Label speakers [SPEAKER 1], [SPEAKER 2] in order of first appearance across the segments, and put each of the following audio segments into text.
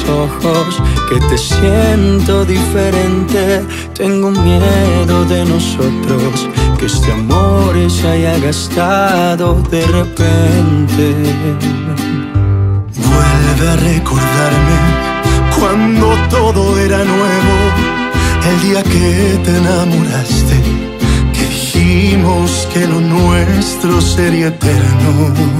[SPEAKER 1] ojos que te siento diferente. Tengo miedo de nosotros, que este amor se haya gastado de repente.
[SPEAKER 2] Vuelve a recordarme cuando todo era nuevo, el día que te enamoraste, que dijimos que lo nuestro sería eterno.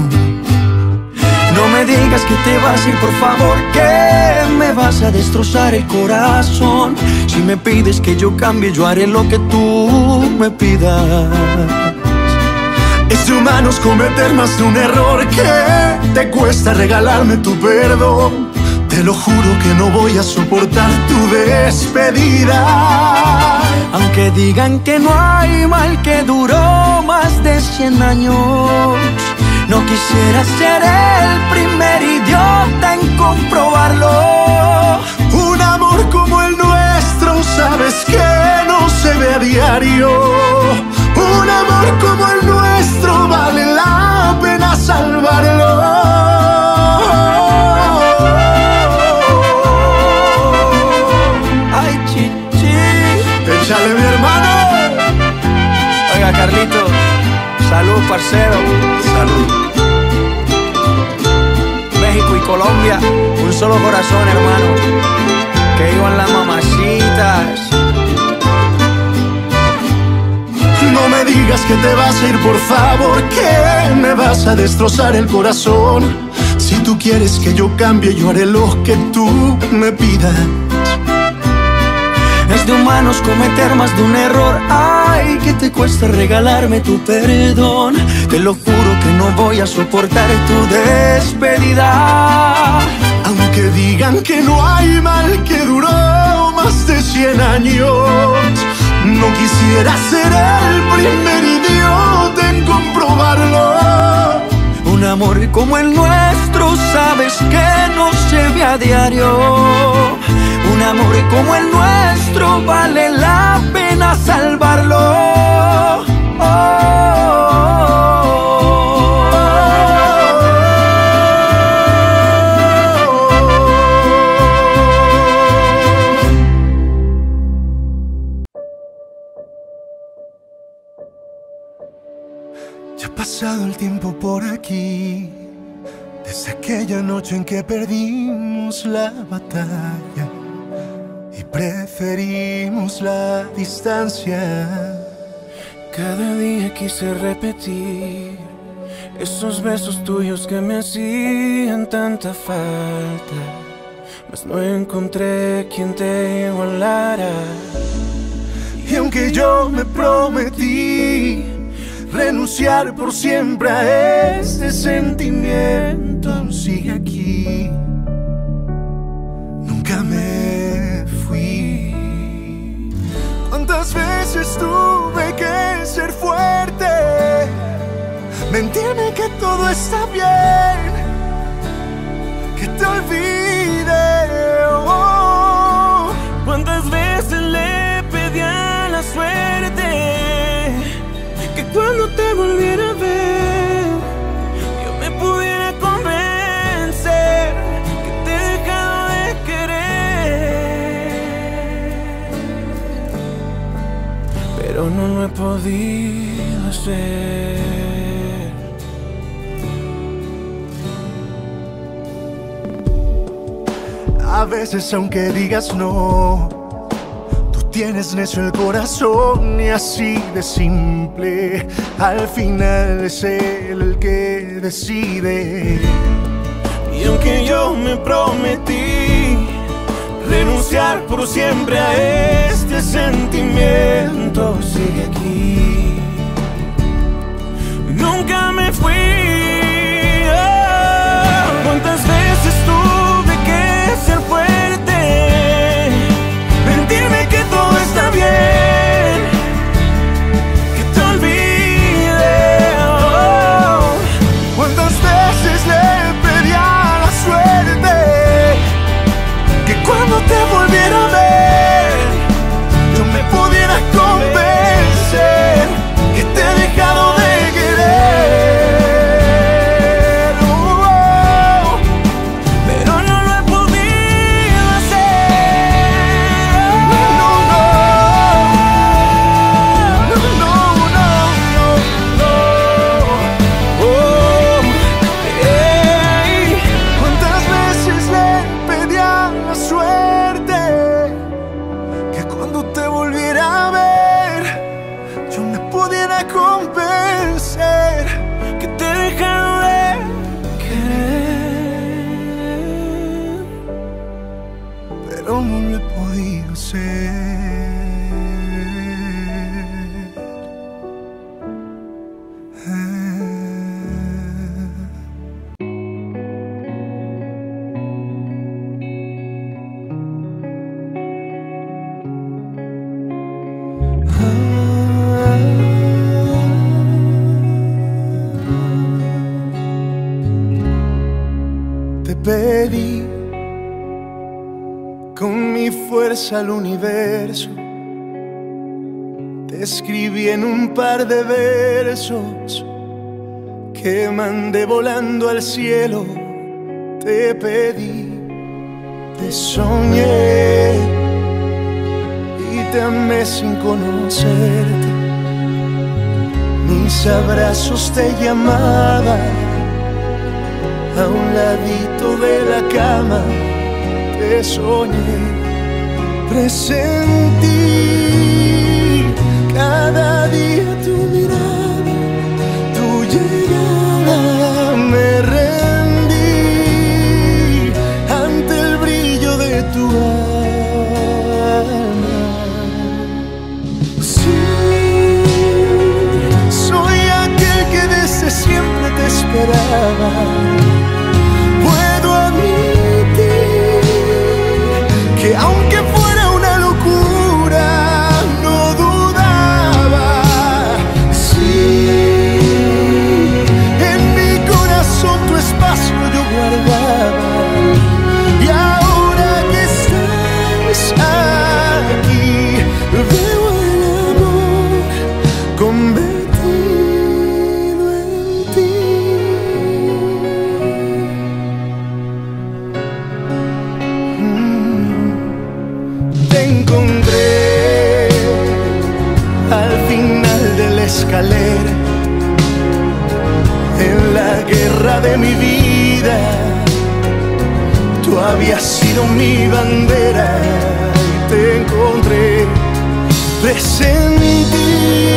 [SPEAKER 1] No me digas que te vas a ir, por favor, que me vas a destrozar el corazón. Si me pides que yo cambie, yo haré lo que tú me pidas.
[SPEAKER 2] Es de humanos cometer más de un error, que te cuesta regalarme tu perdón. Te lo juro que no voy a soportar tu despedida.
[SPEAKER 1] Aunque digan que no hay mal que duró más de 100 años, no quisiera ser el primer idiota en comprobarlo.
[SPEAKER 2] Un amor como el nuestro, sabes que no se ve a diario. Un amor como el nuestro vale la pena salvarlo.
[SPEAKER 1] Ay, chichi.
[SPEAKER 2] Échale, mi hermano.
[SPEAKER 1] Oiga, Carlito, salud, parcero.
[SPEAKER 2] Salud.
[SPEAKER 1] México y Colombia, un solo corazón, hermano. Que iban las mamacitas.
[SPEAKER 2] No me digas que te vas a ir, por favor, que me vas a destrozar el corazón. Si tú quieres que yo cambie, yo haré lo que tú me pidas.
[SPEAKER 1] Es de humanos cometer más de un error. Ay, que te cuesta regalarme tu perdón. Te lo juro que no voy a soportar tu despedida.
[SPEAKER 2] Aunque digan que no hay mal que duró más de 100 años, no quisiera ser el primer idiota en comprobarlo.
[SPEAKER 1] Un amor como el nuestro, sabes que no se ve a diario. Un amor como el nuestro vale la pena salvarlo. Oh, oh,
[SPEAKER 2] Ya ha pasado el tiempo por aquí, desde aquella noche en que perdimos la batalla y preferimos la distancia.
[SPEAKER 1] Cada día quise repetir esos besos tuyos que me hacían tanta falta, mas no encontré quien te igualara.
[SPEAKER 2] Y aunque yo me prometí renunciar por siempre a este sentimiento, aún sigue aquí. Nunca me fui. ¿Cuántas veces tuve que ser fuerte? Mentirme que todo está bien, que te olvide. Oh.
[SPEAKER 1] ¿Cuántas veces le pedí a la suerte que cuando te volviera a ver yo me pudiera convencer que te he dejado de querer? Pero no lo he podido hacer.
[SPEAKER 2] A veces aunque digas no, tú tienes necio el corazón y así de simple, al final es él el que decide.
[SPEAKER 1] Y aunque yo me prometí renunciar por siempre a este sentimiento, sigue aquí. Nunca me fui. Oh, ¿cuántas veces tuve que ser fuerte? Mentirme que todo está bien, que te olvide. Oh,
[SPEAKER 2] ¿cuántas veces le pedí a la suerte que cuando te volviera a ver yo me pudiera convencer? Te pedí con mi fuerza al universo, te escribí en un par de versos que mandé volando al cielo. Te pedí, te soñé y te amé sin conocerte. Mis abrazos te llamaban, a un ladito de la cama te soñé. Presentí cada día tu mirada, tu llegada. Me rendí ante el brillo de tu alma. Sí, soy aquel que desde siempre te esperaba. Puedo admitir que aunque fuera una locura, no dudaba. Sí, en mi corazón tu espacio yo guardaba. Y ahora que estás aquí, veo el amor convertido en ti. Te encontré al final de la escalera, en la guerra de mi vida. Tú habías sido mi bandera y te encontré. Presentí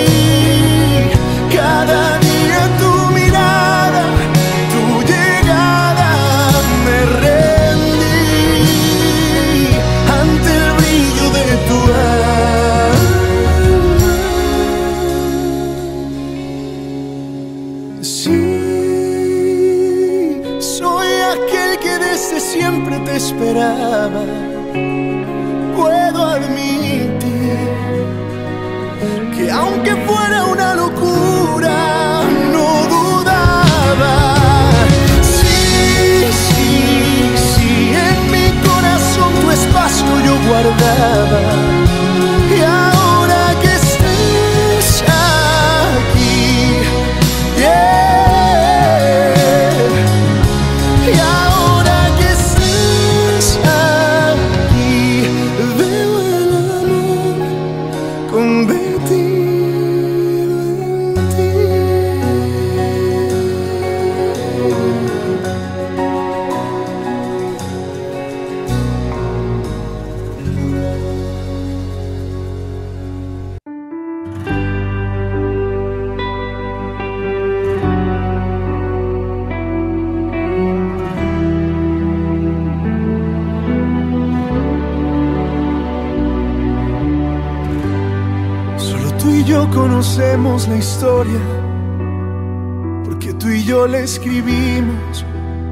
[SPEAKER 2] cada día tu mirada, tu llegada. Me rendí ante el brillo de tu alma. Sí, soy aquel que desde siempre te esperaba. Puedo admitir que aunque fuera una locura, no dudaba. Sí, sí, sí, en mi corazón tu espacio yo guardaba. Y ahora que estés aquí, yeah. Y ahora que estés aquí, veo el amor convertido en ti. Solo tú y yo conocemos la historia, porque tú y yo la escribimos.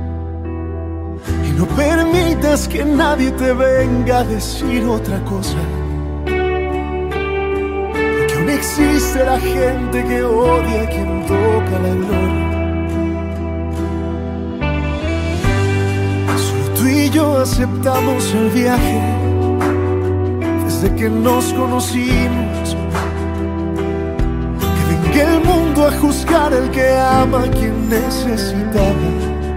[SPEAKER 2] Y no permitas que nadie te venga a decir otra cosa, porque aún existe la gente que odia a quien toca la gloria. Solo tú y yo aceptamos el viaje desde que nos conocimos. Que venga el mundo a juzgar al que ama a quien necesitaba.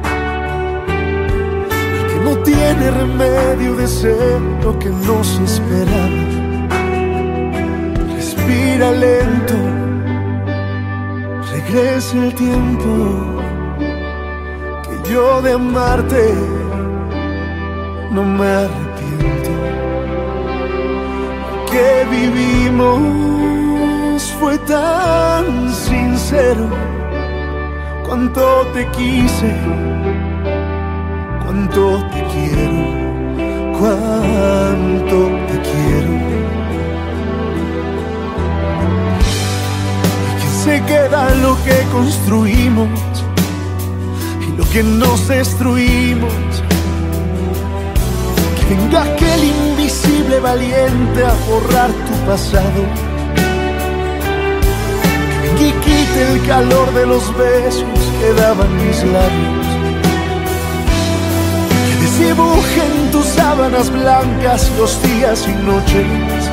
[SPEAKER 2] El que no tiene remedio de ser lo que no se esperaba. Respira lento, regresa el tiempo, que yo de amarte no me arrepiento. Que vivimos fue tan sincero. Cuánto te quise, cuánto te quiero, cuánto te quiero. Y que se queda lo que construimos y lo que nos destruimos. Que venga aquel invisible valiente a borrar tu pasado. Que quite el calor de los besos que daban mis labios. Dibuje en tus sábanas blancas los días y noches.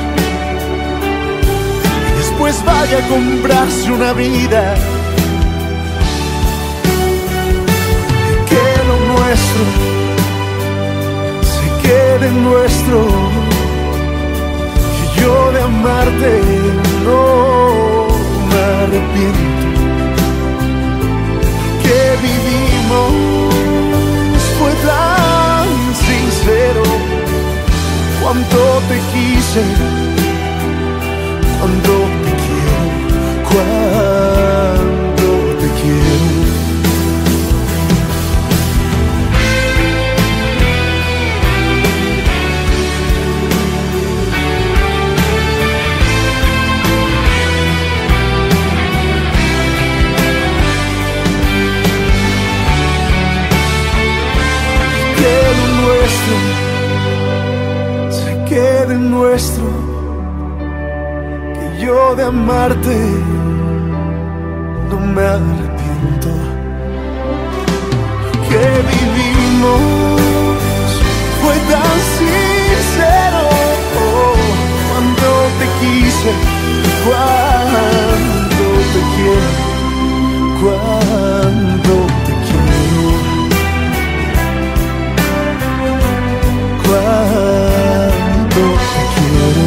[SPEAKER 2] Y después vaya a comprarse una vida. Que lo nuestro se quede nuestro. Que yo de amarte no me arrepiento. Que vivimos fue tan sincero. Cuánto te quise, cuánto te quiero, cuánto te quiero. Se quede nuestro, que yo de amarte no me arrepiento. Que vivimos fue tan sincero. Cuando te quise, cuando te quiero, cuando te quiero. Cuánto te quiero.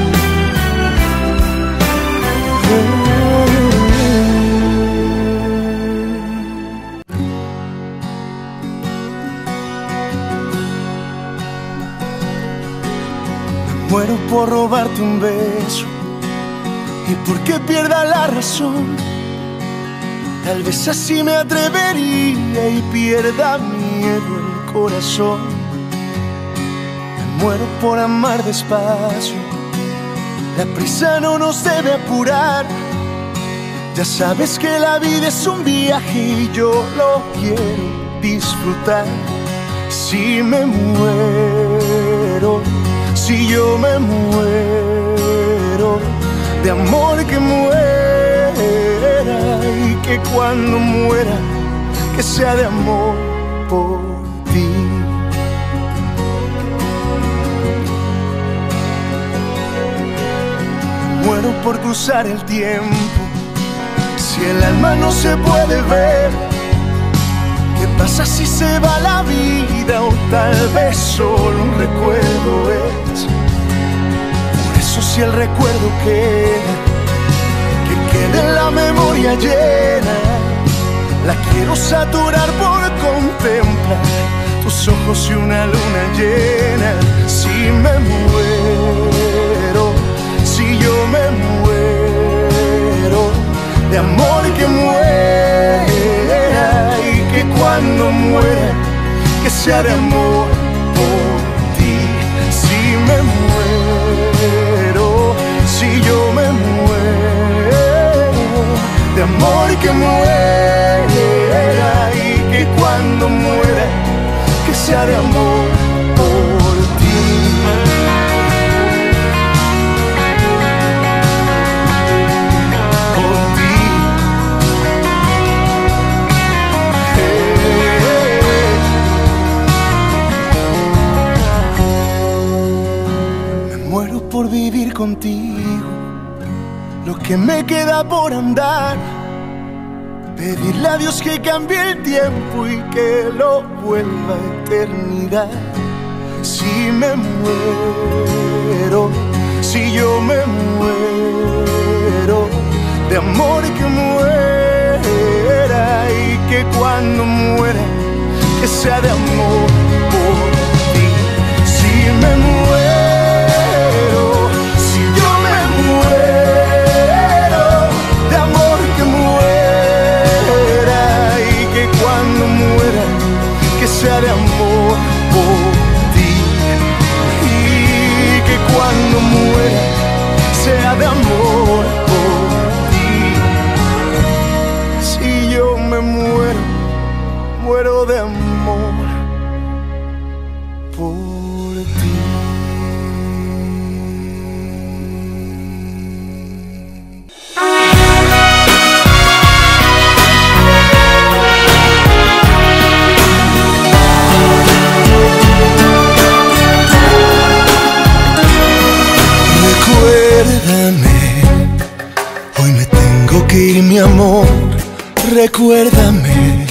[SPEAKER 2] Me muero por robarte un beso y porque pierda la razón. Tal vez así me atrevería y pierda miedo el corazón. Muero por amar despacio, la prisa no nos debe apurar. Ya sabes que la vida es un viaje y yo lo quiero disfrutar. Si me muero, si yo me muero, de amor que muera y que cuando muera, que sea de amor por ti. Muero por cruzar el tiempo, si el alma no se puede ver. ¿Qué pasa si se va la vida o tal vez solo un recuerdo es? Por eso si el recuerdo queda, que quede en la memoria llena. La quiero saturar por contemplar tus ojos y una luna llena. Si me muero, si yo me muero, de amor que muera y que cuando muera, que sea de amor por ti. Si me muero, si yo me muero, de amor que muera y que cuando muera, que sea de amor por ti. Por vivir contigo, lo que me queda por andar, pedirle a Dios que cambie el tiempo y que lo vuelva a eternidad. Si me muero, si yo me muero, de amor que muera y que cuando muera, que sea de amor por ti. Si me muero, sea de amor por ti y que cuando Recuérdame, hoy me tengo que ir, mi amor. Recuérdame,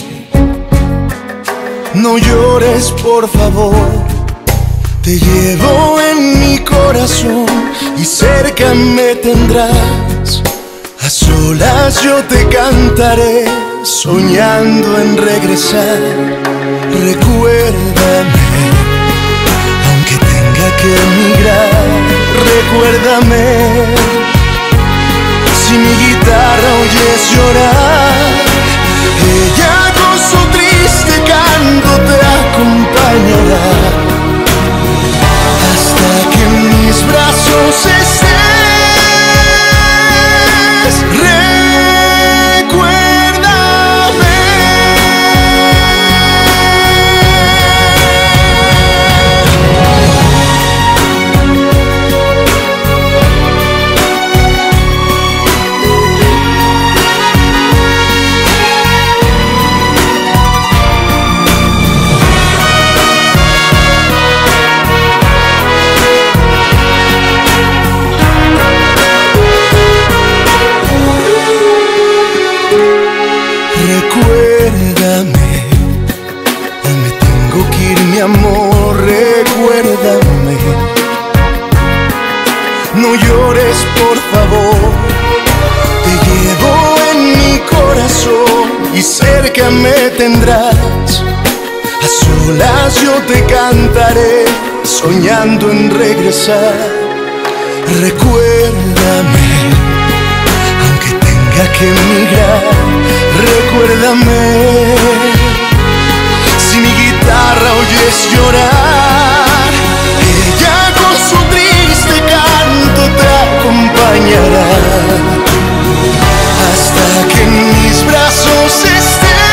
[SPEAKER 2] no llores por favor. Te llevo en mi corazón y cerca me tendrás. A solas yo te cantaré, soñando en regresar. Recuérdame, aunque tenga que emigrar. Recuérdame, si mi guitarra oyes llorar, ella con su triste canto te acompañará hasta que en mis brazos estés. Recuérdame, hoy me tengo que ir, mi amor. Recuérdame, no llores por favor. Te llevo en mi corazón y cerca me tendrás. A solas yo te cantaré, soñando en regresar. Recuérdame, aunque tenga que emigrar. Recuérdame, si mi guitarra oyes llorar, ella con su triste canto te acompañará hasta que en mis brazos estés.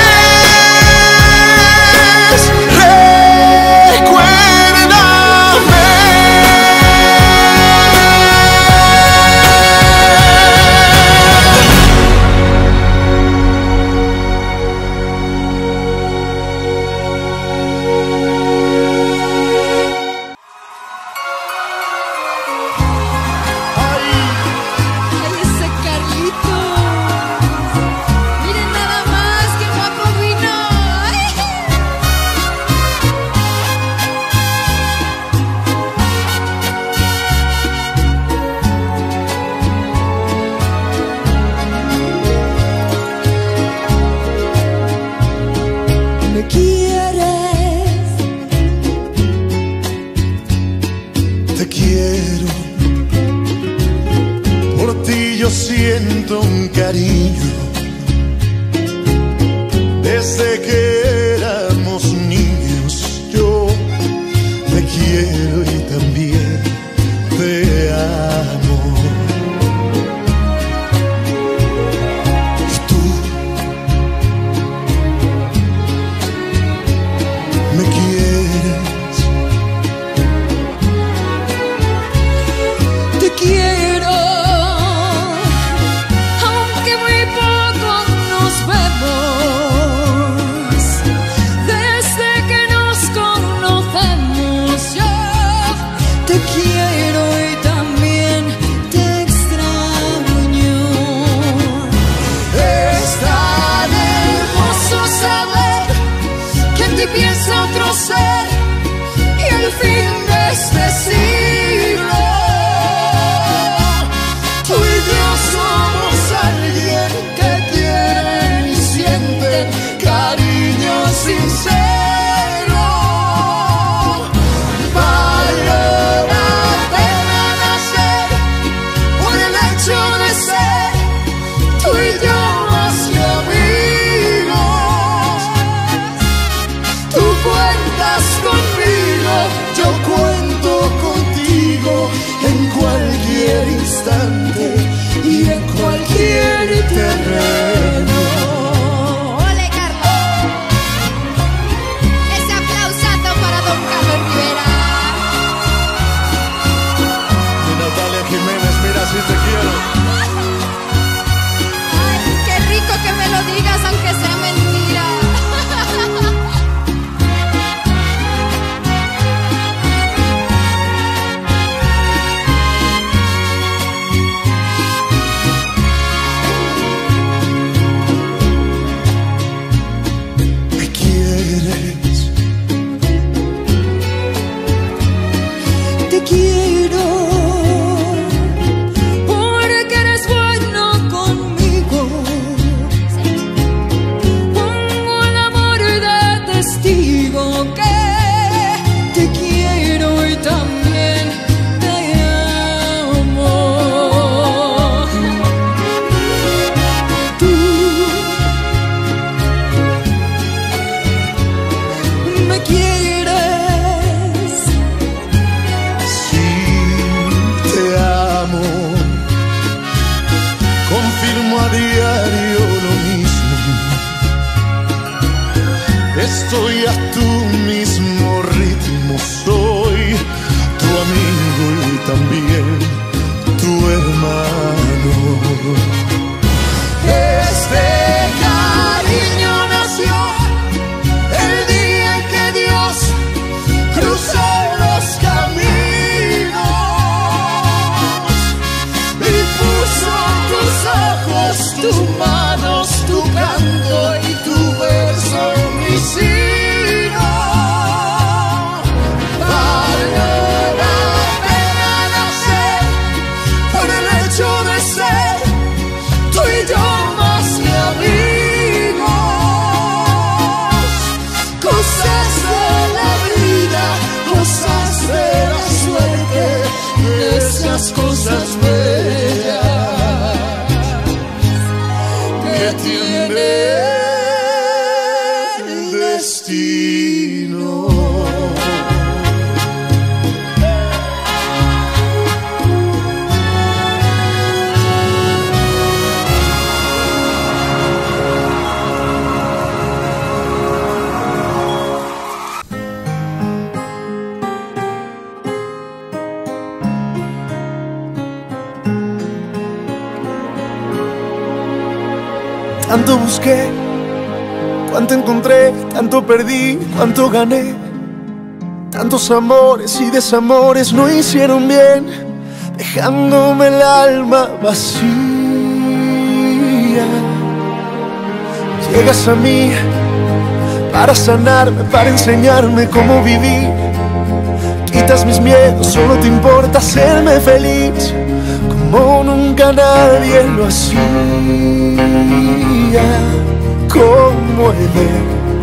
[SPEAKER 2] Te quiero, por ti yo siento un cariño. Desde que éramos niños yo te quiero y también te amo. Y tú me quieres.
[SPEAKER 3] Te quiero, aunque muy poco nos vemos.
[SPEAKER 2] las cosas bellas que tiene el destino. Tanto busqué, cuánto encontré, tanto perdí, cuánto gané. Tantos amores y desamores no hicieron bien, dejándome el alma vacía. Llegas a mí para sanarme, para enseñarme cómo vivir. Quitas mis miedos, solo te importa hacerme feliz, como nunca nadie lo hacía. ¿Cómo he de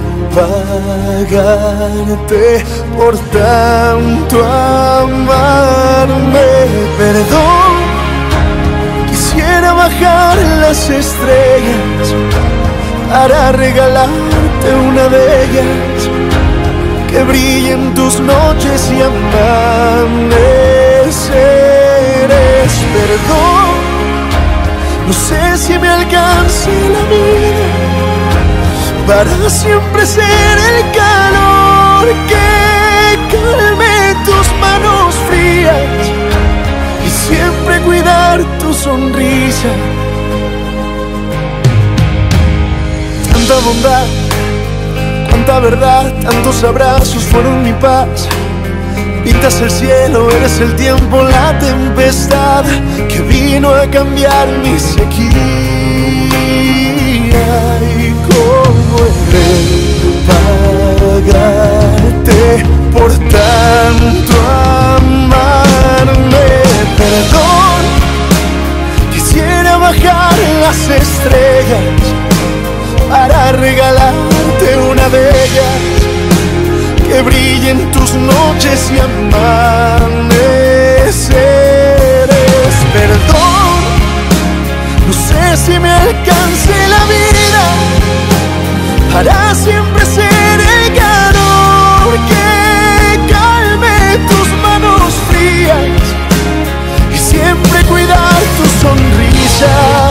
[SPEAKER 2] pagarte por tanto amarme? Perdón, quisiera bajar las estrellas para regalarte una de ellas, que brillen tus noches y amaneceres. Perdón, no sé si me alcance la vida para siempre ser el calor que calme tus manos frías y siempre cuidar tu sonrisa. Tanta bondad, cuánta verdad, tantos abrazos fueron mi paz. Pintas el cielo, eres el tiempo, la tempestad que vino a cambiar mi sequía. Y cómo he de pagarte por tanto amarme. Perdón, quisiera bajar las estrellas para regalarte una de ellas, que brillen tus noches y amaneceres. Perdón, no sé si me alcance la vida para siempre ser el calor que calme tus manos frías y siempre cuidar tu sonrisa.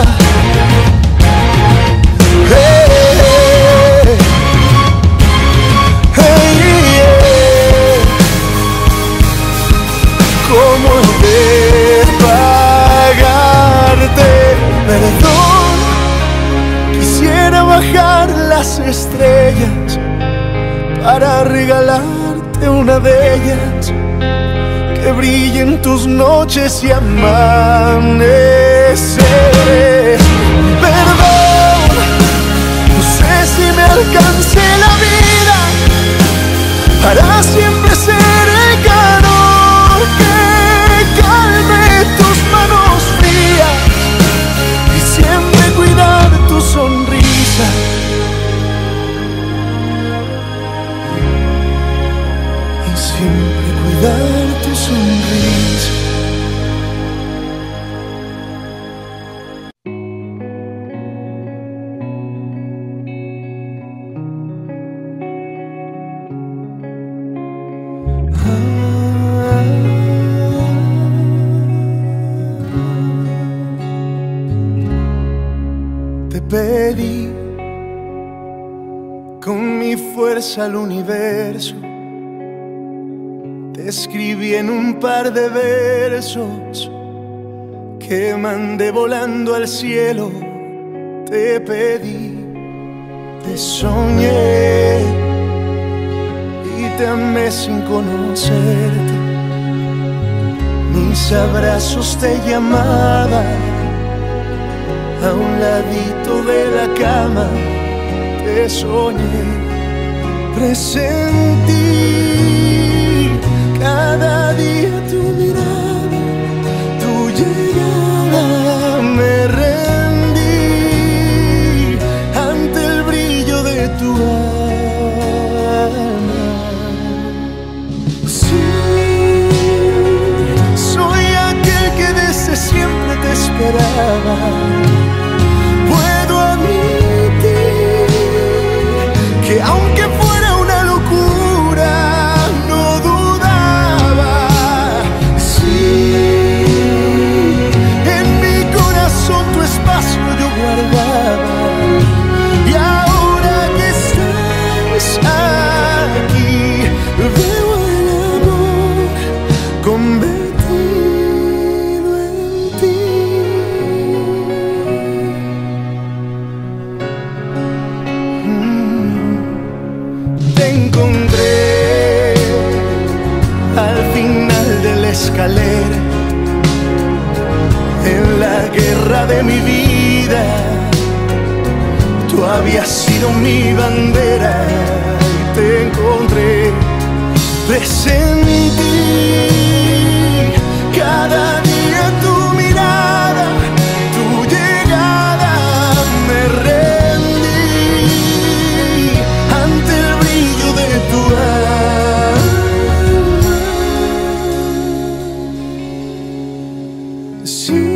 [SPEAKER 2] ¿Cómo he de pagarte? Perdón, quisiera bajar las estrellas para regalarte una de ellas, que brillen tus noches y amaneceres. Perdón, no sé si me alcance la vida para siempre ser el calor que calme tus manos frías y siempre cuidar tu sonrisa. Y siempre cuidar tu sonrisa. Te pedí con mi fuerza al universo, te escribí en un par de versos que mandé volando al cielo. Te pedí, te soñé y te amé sin conocerte. Mis abrazos te llamaban, a un ladito de la cama te soñé. Presentí cada día tu mirada, tu llegada. Me rendí ante el brillo de tu alma. Sí, soy aquel esperaba. Puedo admitir que aunque fuera una locura, no dudaba. Sí, en mi corazón tu espacio yo guardaba. Y ahora que estás aquí, veo el amor convertido en ti. Te encontré al final de la escalera, en la guerra de mi vida. Tú habías sido mi bandera y te encontré. Presentí cada día tu mirada, tu llegada. Me rendí ante el brillo de tu alma. Sí,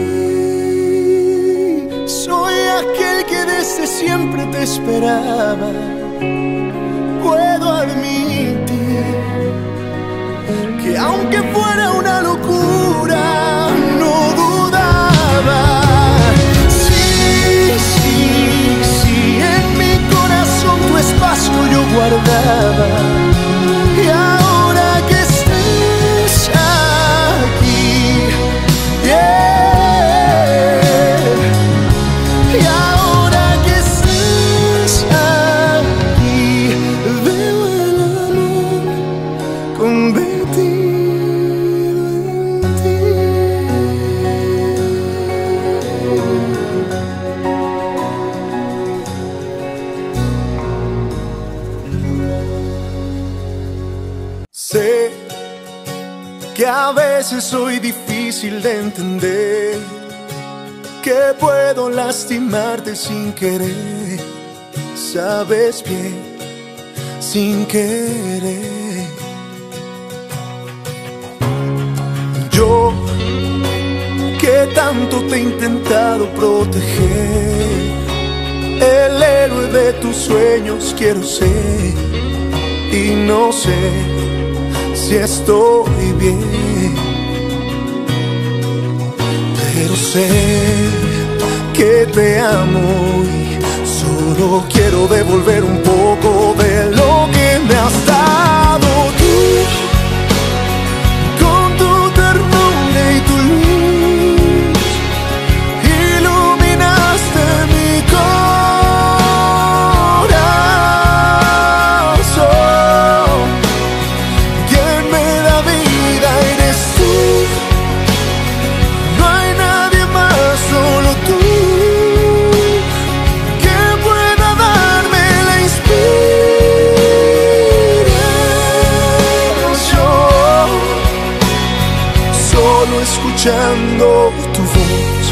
[SPEAKER 2] soy aquel que desde siempre te esperaba. Puedo admitir que aunque fuera una locura, no dudaba. Sí, sí, sí, en mi corazón tu espacio yo guardaba. Y ahora que estés aquí, yeah. Y ahora que estés aquí, veo el amor convertido en ti. Sé que a veces soy difícil de entender, que puedo lastimarte sin querer. Sabes bien, sin querer. Yo, que tanto te he intentado proteger, el héroe de tus sueños quiero ser. Y no sé si estoy bien, pero sé que te amo y solo quiero devolver un poco de lo que me has dado tú. Con tu ternura y tu luz iluminaste mi corazón. Quien me da vida eres tú. No hay nadie más, solo tú. Escuchando tu voz.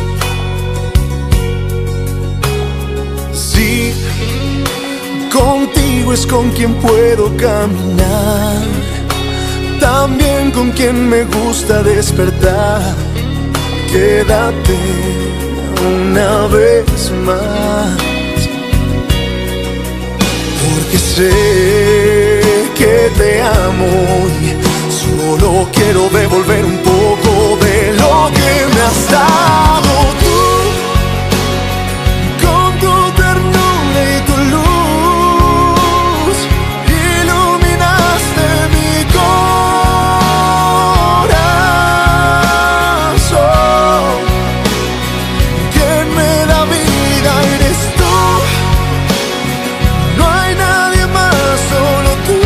[SPEAKER 2] Sí, contigo es con quien puedo caminar, también con quien me gusta despertar. Quédate una vez más, porque sé que te amo y solo quiero devolver un poco de lo que me has dado tú. Con tu ternura y tu luz iluminaste mi corazón. Quien me da vida eres tú. No hay nadie más, solo tú.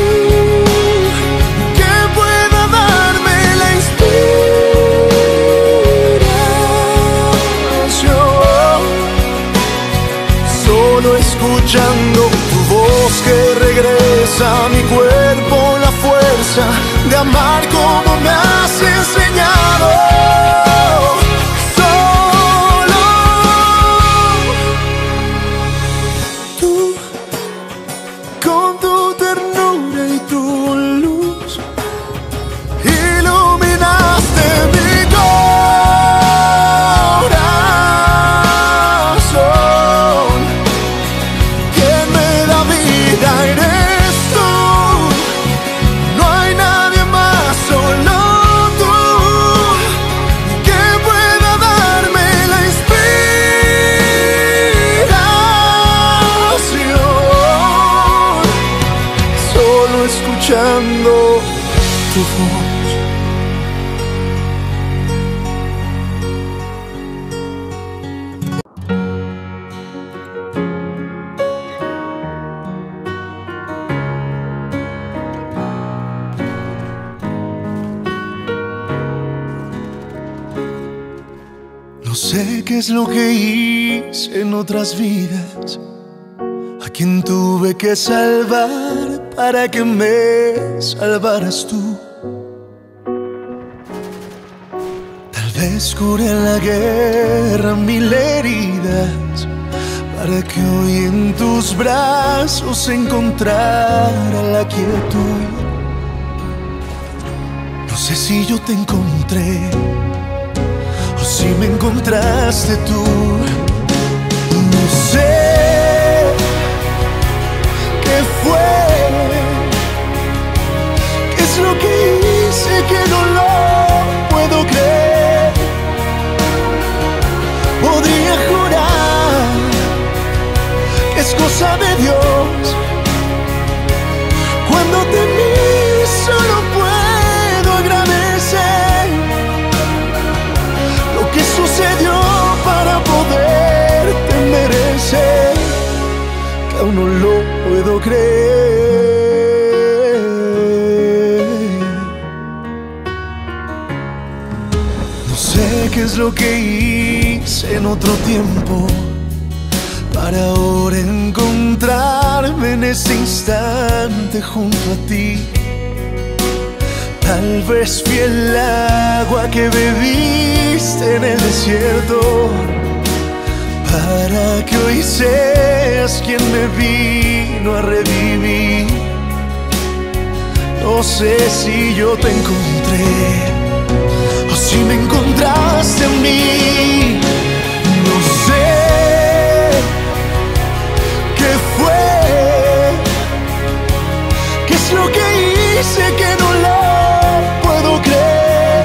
[SPEAKER 2] Escuchando tu voz que regresa a mi cuerpo la fuerza de amar como me has enseñado. Solo tú, con tu ternura y tu luz iluminaste mi corazón. escuchando tu voz. No sé qué es lo que hice en otras vidas, a quien tuve que salvar para que me salvaras tú. Tal vez curé en la guerra mil heridas, para que hoy en tus brazos encontrara la quietud. No sé si yo te encontré o si me encontraste tú. No sé qué fue, qué es lo que hice que no lo puedo creer. Podría jurar que es cosa de Dios. Cuando te miro solo puedo agradecer lo que sucedió para poderte merecer, que aún no lo puedo creer. No sé qué es lo que hice en otro tiempo para ahora encontrarme en este instante junto a ti. Tal vez fui el agua que bebiste en el desierto, para que hoy seas quien me vino a revivir. No sé si yo te encontré o si me encontraste en mí. No sé qué fue, qué es lo que hice que no lo puedo creer.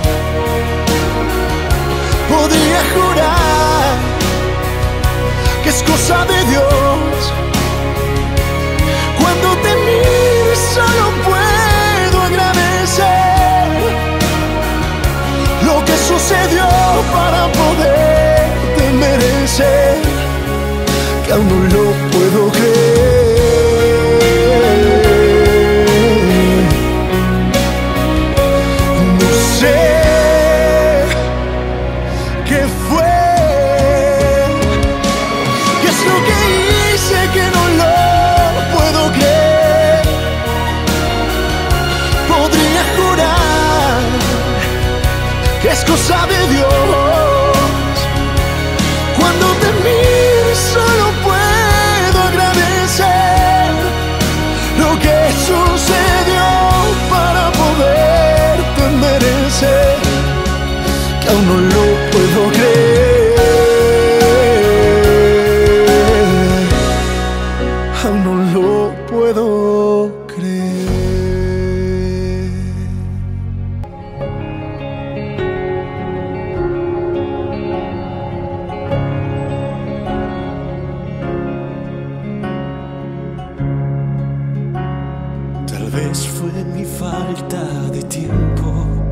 [SPEAKER 2] Podría jurar que es cosa de Dios. Cuando te miro solo puedo agradecer lo que sucedió para poderte merecer, que aún no lo puedo creer. No sé qué fue, qué es lo que hice que no lo puedo creer. Podría jurar que es cosa de Dios. Cuando te miro solo puedo agradecer lo que sucedió para poderte merecer, que aún no lo puedo creer. Aún no lo puedo creer.
[SPEAKER 1] Tal vez fue mi falta de tiempo,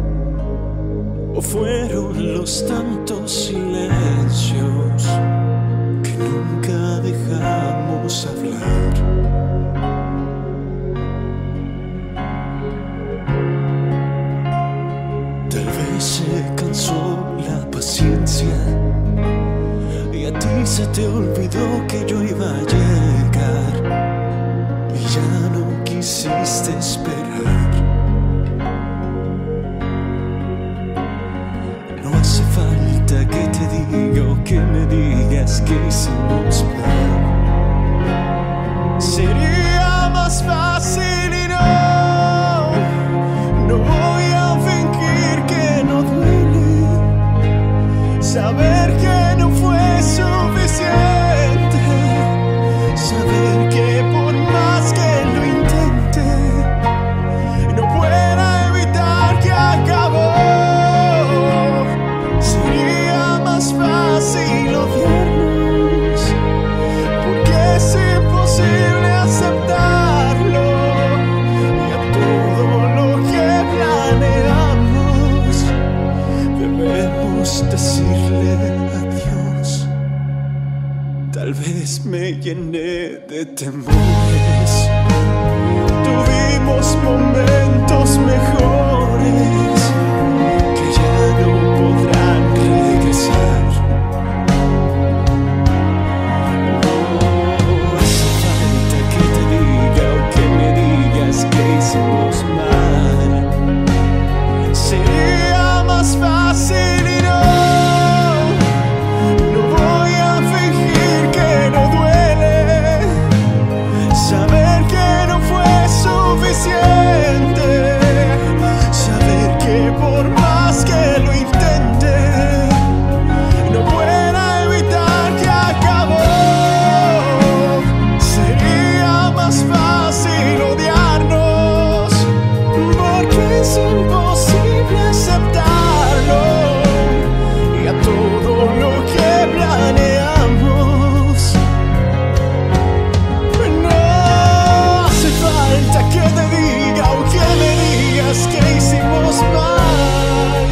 [SPEAKER 1] o fueron los tantos silencios que nunca dejamos hablar. Tal vez se cansó la paciencia y a ti se te olvidó que yo iba a llegar y ya no quisiste esperar. No hace falta que te diga o que me digas que hicimos plan. Sería más fácil y no voy a fingir que no duele, saber que no fue suficiente, saber que por más que lo intente no pueda evitar que acabó. Sería más fácil odiarnos, porque es imposible aceptarlo, y a tu decirle adiós. Tal vez me llené de temores. Tuvimos momentos mejores que ya no podrán regresar. No hace falta que te diga o que me digas que hicimos mal. Sería más fácil y no voy a fingir que no duele. Saber que no fue suficiente. Saber que por más que lo intente, no pueda evitar que acabó. Sería más fácil odiarnos, porque es imposible aceptarlo. Y a todo lo que planeamos, no hace falta que te diga o que me digas que hicimos mal.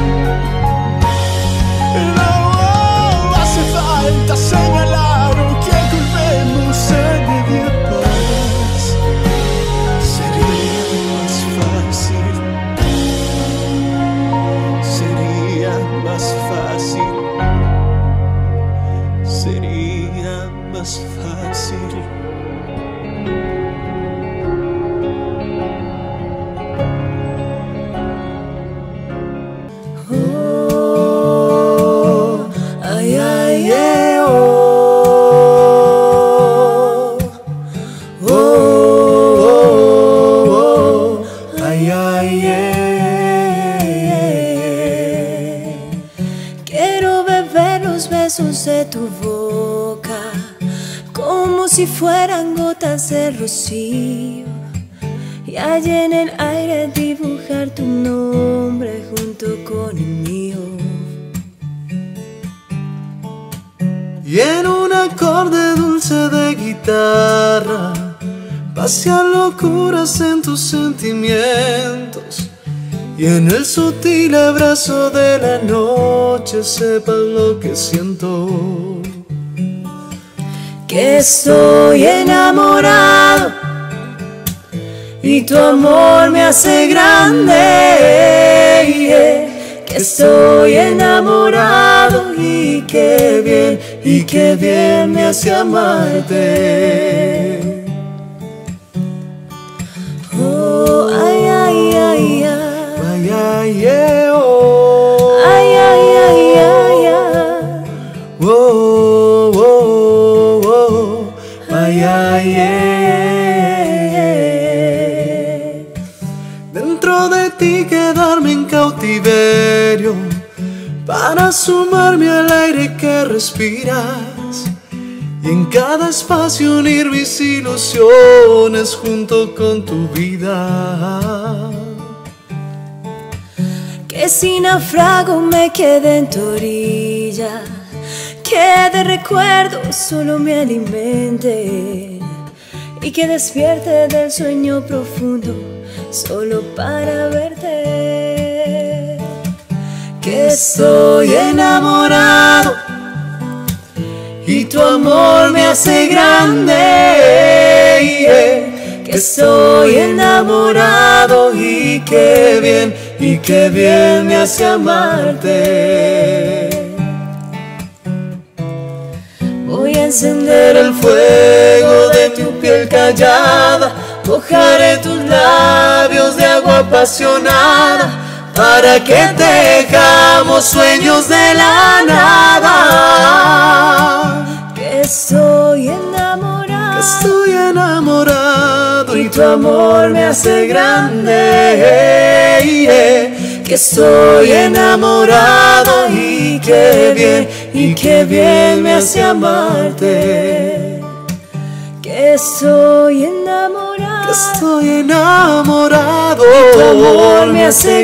[SPEAKER 1] No hace falta señalar o que culpemos a nadie más. Sería más fácil. Sería más fácil. Sería más fácil.
[SPEAKER 3] Oh, ay, ay, oh. Oh, oh, oh, ay, ay, Quiero beber los besos de tu boca como si fueran gotas de rocío, y allí en el aire dibujar tu nombre junto con el mío.
[SPEAKER 2] Y en un acorde dulce de guitarra pasear locuras en tus sentimientos, y en el sutil abrazo de la noche sepas lo que siento.
[SPEAKER 3] Que estoy enamorado y tu amor me hace grande. Que estoy enamorado y qué bien me hace amarte. Oh, ay, ay, ay, ay.
[SPEAKER 2] Ay, ay, oh.
[SPEAKER 3] Ay, ay, ay, ay, ay.
[SPEAKER 2] Oh, oh, oh. Ay, ay, Dentro de ti quedarme en cautiverio para sumarme al aire que respiras, y en cada espacio unir mis ilusiones junto con tu vida.
[SPEAKER 3] Que si naufrago me quede en tu orilla, que de recuerdos solo me alimente, y que despierte del sueño profundo solo para verte. Que estoy enamorado y tu amor me hace grande. Que estoy enamorado y qué bien me hace amarte. Voy a encender el fuego de tu piel callada, mojaré tus labios de agua apasionada, para que tejamos sueños de la nada. Que estoy enamorado y tu amor me hace grande. Que estoy enamorado y qué bien me hace amarte. Que estoy enamorado y tu amor me hace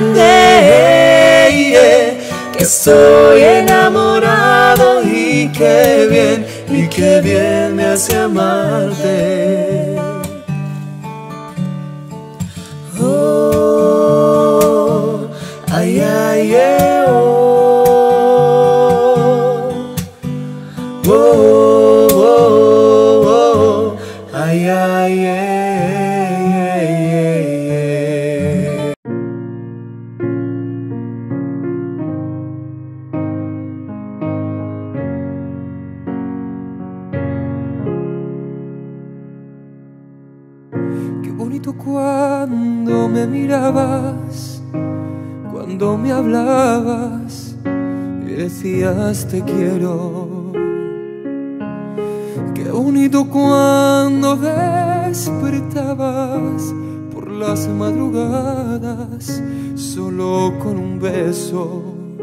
[SPEAKER 3] grande. Que estoy enamorado y qué bien me hace amarte. Oh, ay, ay, oh.
[SPEAKER 1] cuando me mirabas, cuando me hablabas y decías te quiero. Qué bonito cuando despertabas por las madrugadas solo con un beso.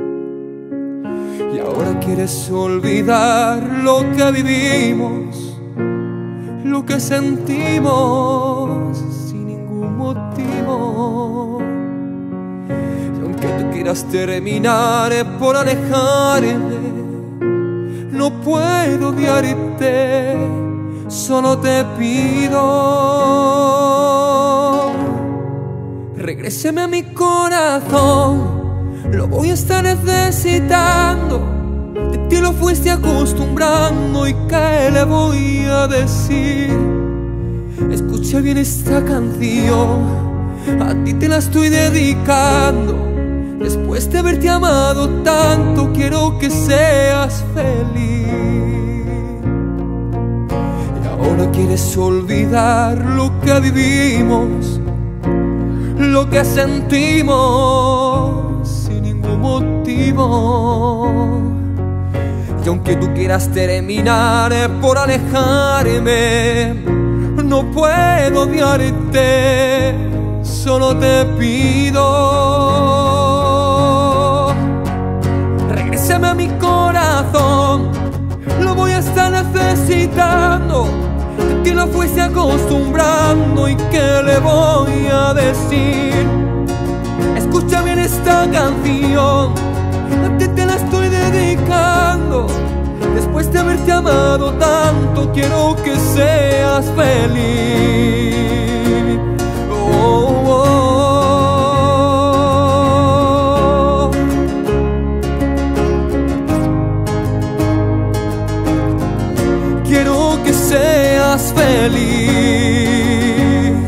[SPEAKER 1] Y ahora quieres olvidar lo que vivimos, lo que sentimos sin ningún motivo. Y aunque tú quieras terminar por alejarme, no puedo odiarte, solo te pido. Regréseme a mi corazón, lo voy a estar necesitando. De ti lo fuiste acostumbrando y ¿qué le voy a decir? Escucha bien esta canción, a ti te la estoy dedicando. Después de haberte amado tanto, quiero que seas feliz. Y ahora quieres olvidar lo que vivimos, lo que sentimos sin ningún motivo. Y aunque tú quieras terminar por alejarme, no puedo odiarte, solo te pido. Regrésame a mi corazón, lo voy a estar necesitando. De ti lo fuiste acostumbrando y ¿qué le voy a decir? Escucha bien esta canción, a ti te la estoy dedicando. Después de haberte amado tanto, quiero que seas feliz. Oh, oh, oh. Quiero que seas feliz.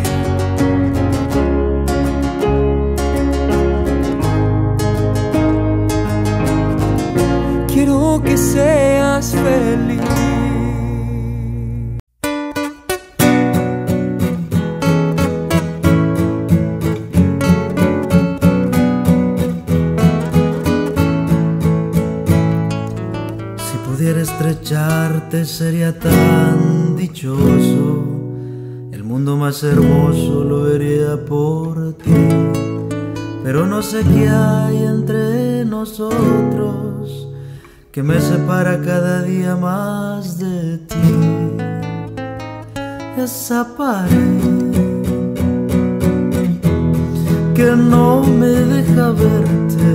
[SPEAKER 1] Quiero que seas feliz.
[SPEAKER 4] Si pudiera estrecharte sería tan dichoso, el mundo más hermoso lo vería por ti. Pero no sé qué hay entre nosotros que me separa cada día más de ti. Esa pared que no me deja verte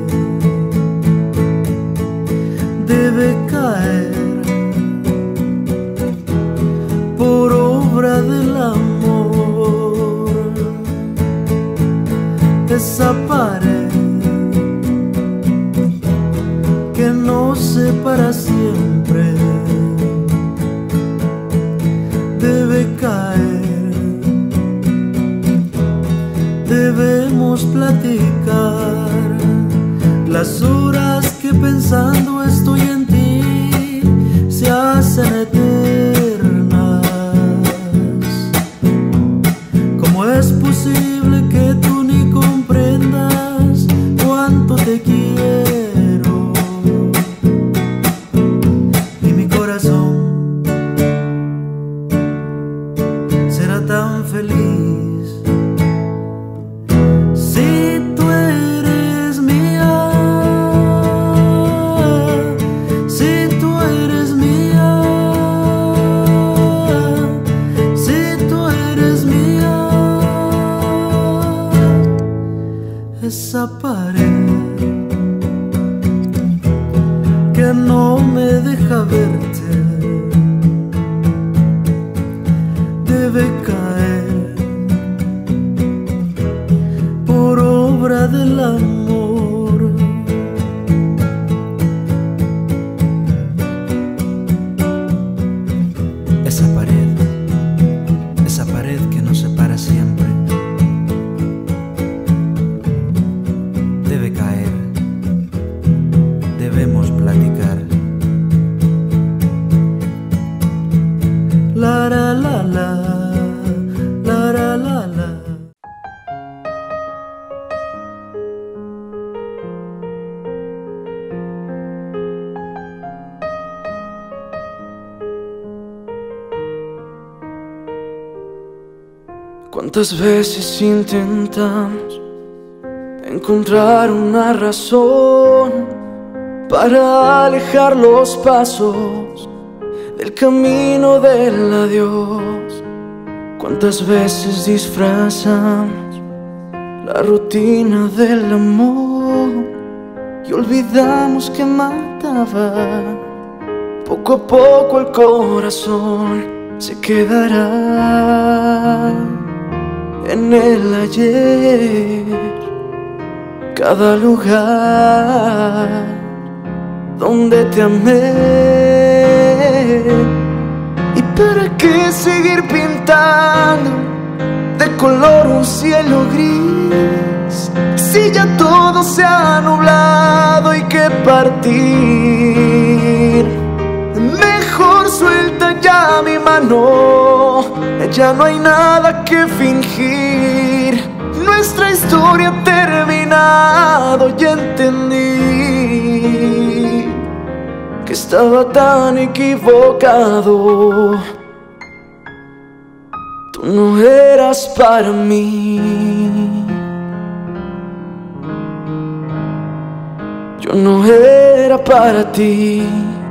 [SPEAKER 4] debe caer por obra del amor. Esa pared que nos separa siempre debe caer. Debemos platicar las horas que pensando estoy en ti se hacen eternas. ¿Cómo es posible que tú ni comprendas cuánto te quiero? Y mi corazón será tan feliz si tú eres mía, si tú eres mía, si tú eres mía. Esa pared que no me deja verte debe caer por obra del amor. Esa pared que nos separa siempre debe caer. Debemos platicar. La la la la, la la la la.
[SPEAKER 1] ¿Cuántas veces intentamos encontrar una razón para alejar los pasos del camino del adiós? ¿Cuántas veces disfrazamos la rutina del amor y olvidamos que mataba? Poco a poco el corazón se quedará en el ayer. Cada lugar donde te amé. ¿Y para qué seguir pintando de color un cielo gris si ya todo se ha nublado? Hay que partir. Mejor suelta ya mi mano, ya no hay nada que fingir. Nuestra historia ha terminado y entendí que estaba tan equivocado. Tú no eras para mí, yo no era para ti.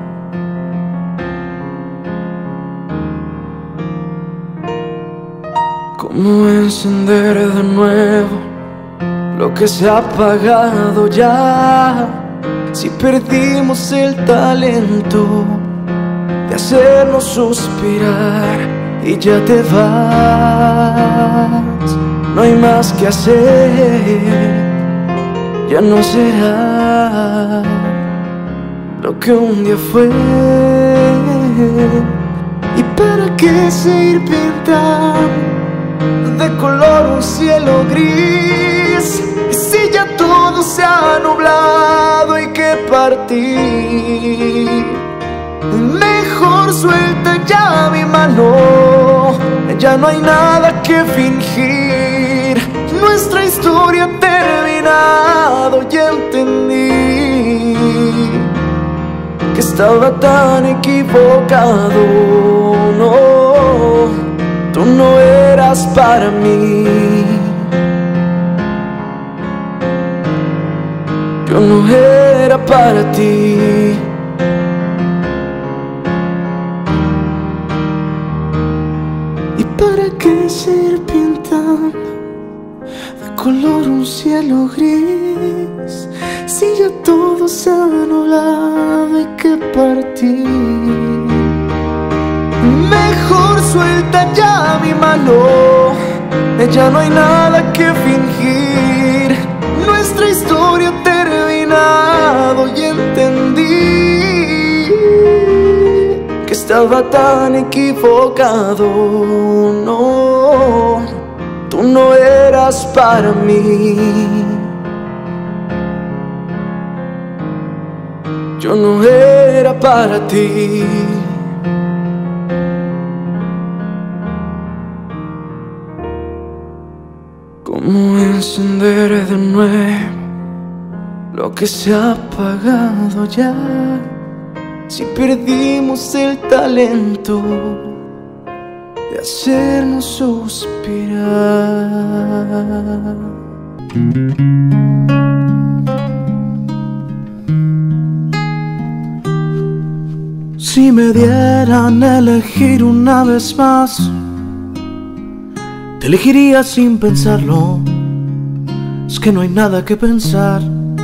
[SPEAKER 1] ¿Cómo encender de nuevo lo que se ha apagado ya? Si perdimos el talento de hacernos suspirar y ya te vas, no hay más que hacer, ya no será lo que un día fue. ¿Y para qué seguir pintando de color un cielo gris si ya todo se ha nublado? Hay que partir. Mejor suelta ya mi mano, ya no hay nada que fingir. Nuestra historia ha terminado y entendí que estaba tan equivocado. No, tú no eras para mí, yo no era para ti. ¿Y para qué seguir pintando de color un cielo gris si ya todo se ha nublado? Hay que partir. Mejor suelta ya mi mano, ya no hay nada que fingir. Nuestra historia ha terminado y entendí que estaba tan equivocado. No, tú no eras para mí, yo no era para ti. ¿Cómo encender de nuevo lo que se ha apagado ya? Si perdimos el talento de hacernos suspirar.
[SPEAKER 4] Si me dieran a elegir una vez más, te elegiría sin pensarlo. Es que no hay nada que pensar,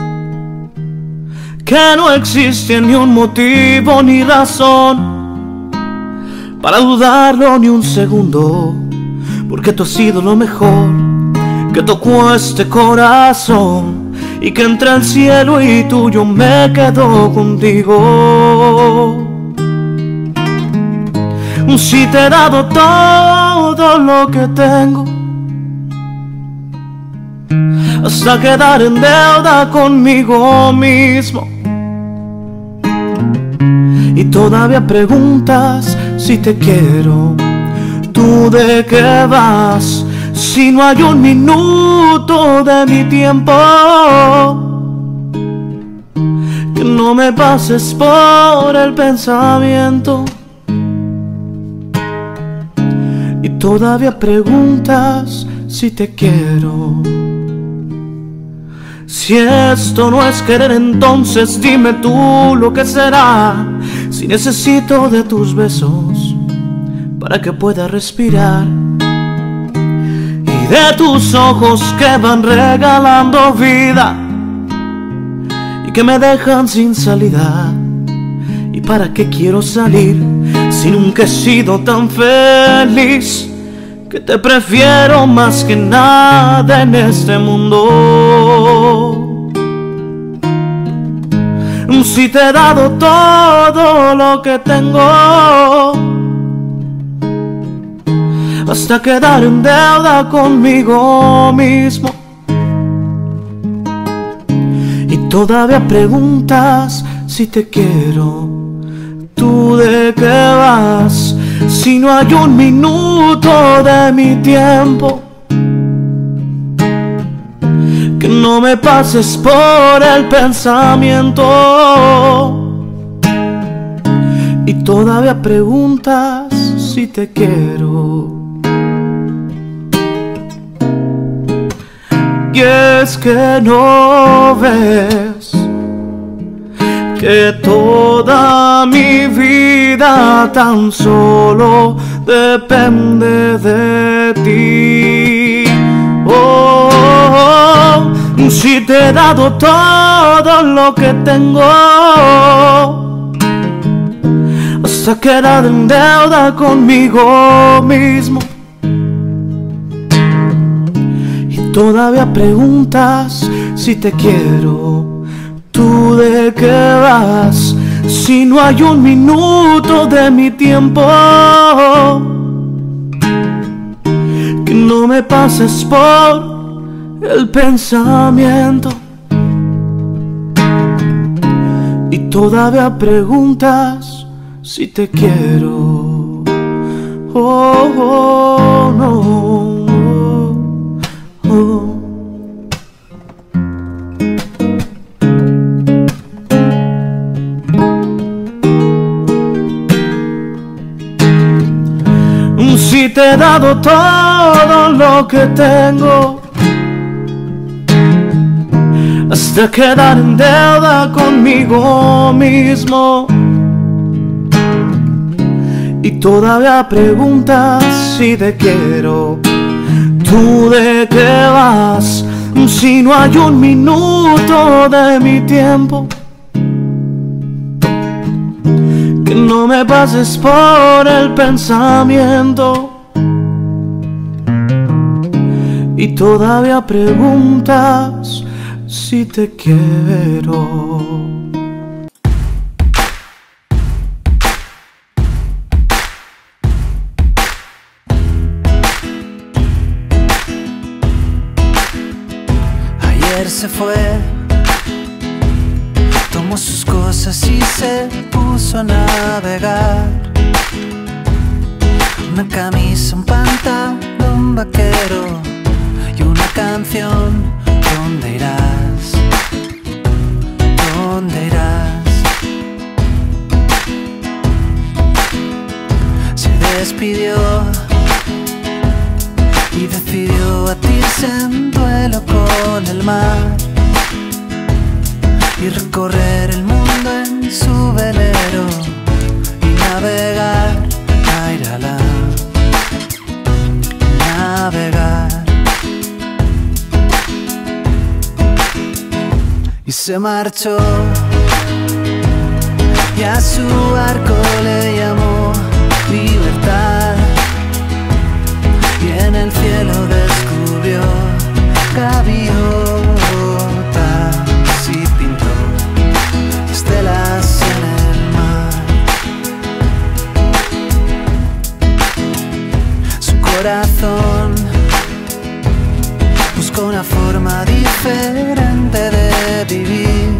[SPEAKER 4] que no existe ni un motivo ni razón para dudarlo ni un segundo, porque tú has sido lo mejor que tocó este corazón, y que entre el cielo y tú yo me quedo contigo. Si te he dado todo lo que tengo, hasta quedar en deuda conmigo mismo, y todavía preguntas si te quiero. ¿Tú de qué vas si no hay un minuto de mi tiempo que no me pases por el pensamiento? y todavía preguntas si te quiero. Si esto no es querer, entonces dime tú lo que será. Si necesito de tus besos para que pueda respirar, y de tus ojos que van regalando vida y que me dejan sin salida. ¿Y para qué quiero salir si nunca he sido tan feliz? Que te prefiero más que nada en este mundo. Si te he dado todo lo que tengo, hasta quedar en deuda conmigo mismo, y todavía preguntas si te quiero. ¿Tú de qué vas si no hay un minuto de mi tiempo? Que no me pases por el pensamiento, y todavía preguntas si te quiero. Y es que no ves que toda mi vida tan solo depende de ti. Si te he dado todo lo que tengo, hasta quedar en deuda conmigo mismo, y todavía preguntas si te quiero. ¿Tú de qué vas si no hay un minuto de mi tiempo? Que no me pases por el pensamiento, y todavía preguntas si te quiero. Oh, no, oh. Si te he dado todo lo que tengo, hasta quedar en deuda conmigo mismo, y todavía preguntas si te quiero. ¿Tú de qué vas si no hay un minuto de mi tiempo? Que no me pases por el pensamiento, y todavía preguntas si te quiero.
[SPEAKER 5] Ayer se fue, tomó sus cosas y se puso a navegar. Una camisa, un pantalón vaquero y una canción. ¿Dónde irás? ¿Dónde irás? Se despidió y decidió batirse en duelo con el mar y recorrer el mundo en su velero y navegar, airala, navegar. Y se marchó y a su barco le llamó libertad, y en el cielo descubrió gaviotas y pintó estelas en el mar. Su corazón buscó una forma diferente de vivir,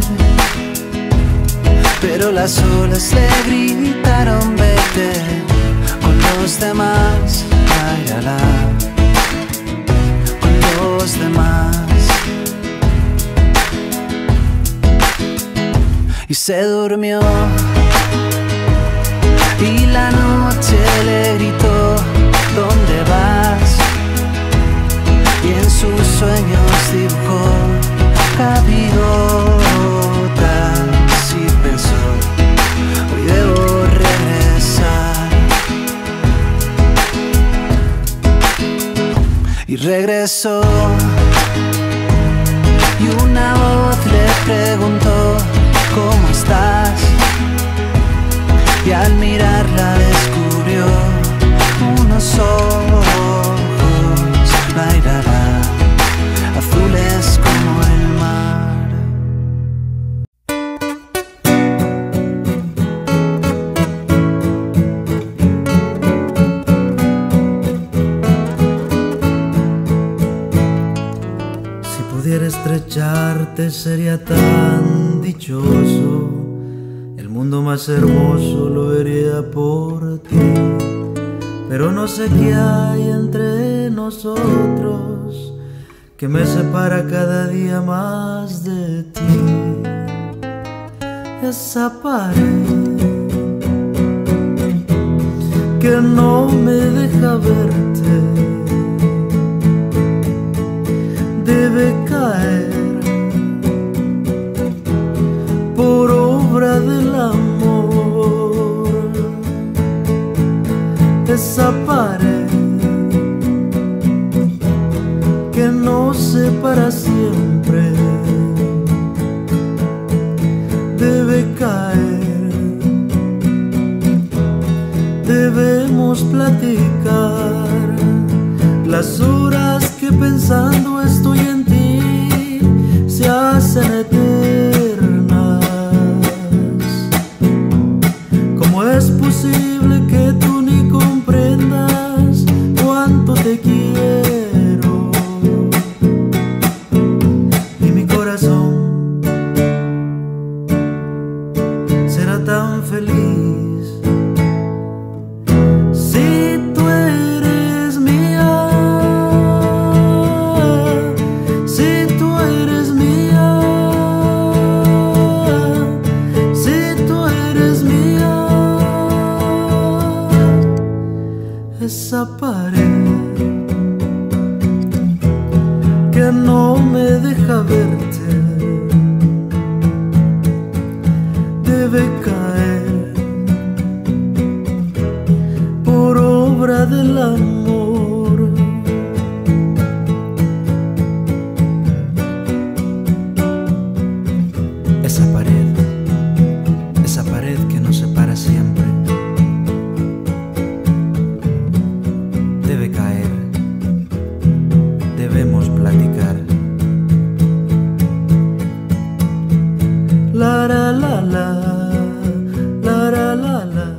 [SPEAKER 5] pero las olas le gritaron vete con los demás, bailala con los demás. Y se durmió y la noche le gritó ¿dónde sueños dibujó gaviotas y pensó: hoy debo regresar. Y regresó, y una voz le preguntó: ¿cómo estás? Y al mirarla descubrió unos ojos, azules como el mar.
[SPEAKER 6] Si pudiera estrecharte sería tan dichoso, el mundo más hermoso lo vería por ti. Pero no sé qué hay entre nosotros que me separa cada día más de ti. Esa pared que no me deja verte debe caer por obra del amor. Esa pared que nos separa siempre debe caer. Debemos platicar las horas que pensando estoy en ti se hacen eternas. ¿Cómo es posible que tú ni comprendas cuánto te quiero? Y mi corazón será tan feliz si tú eres mía, si tú eres mía, si tú eres mía. Esa pared que no me deja verte debe caer por obra del amor. Esa pared que nos separa siempre debe caer. Debemos platicar. La la la la, la la la la.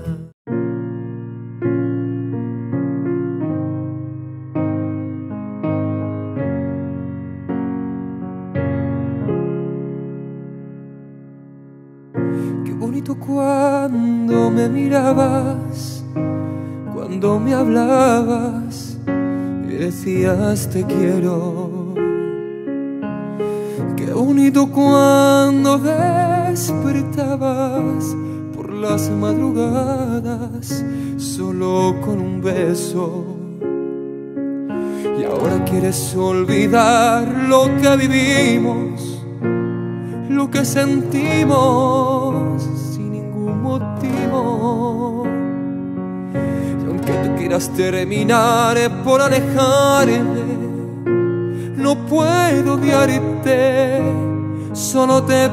[SPEAKER 1] Qué bonito cuando me mirabas, cuando me hablabas y decías te quiero. Qué bonito cuando despertabas por las madrugadas solo con un beso. Y ahora quieres olvidar lo que vivimos, lo que sentimos sin ningún motivo. Y aunque tú quieras terminar por alejarme, no puedo odiarte, solo te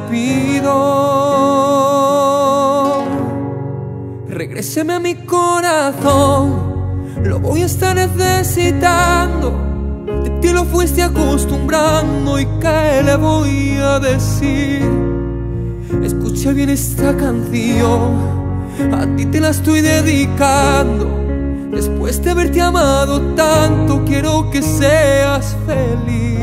[SPEAKER 1] pido regréseme a mi corazón, lo voy a estar necesitando. De ti lo fuiste acostumbrando y ¿qué le voy a decir? Escucha bien esta canción, a ti te la estoy dedicando. Después de haberte amado tanto, quiero que seas feliz.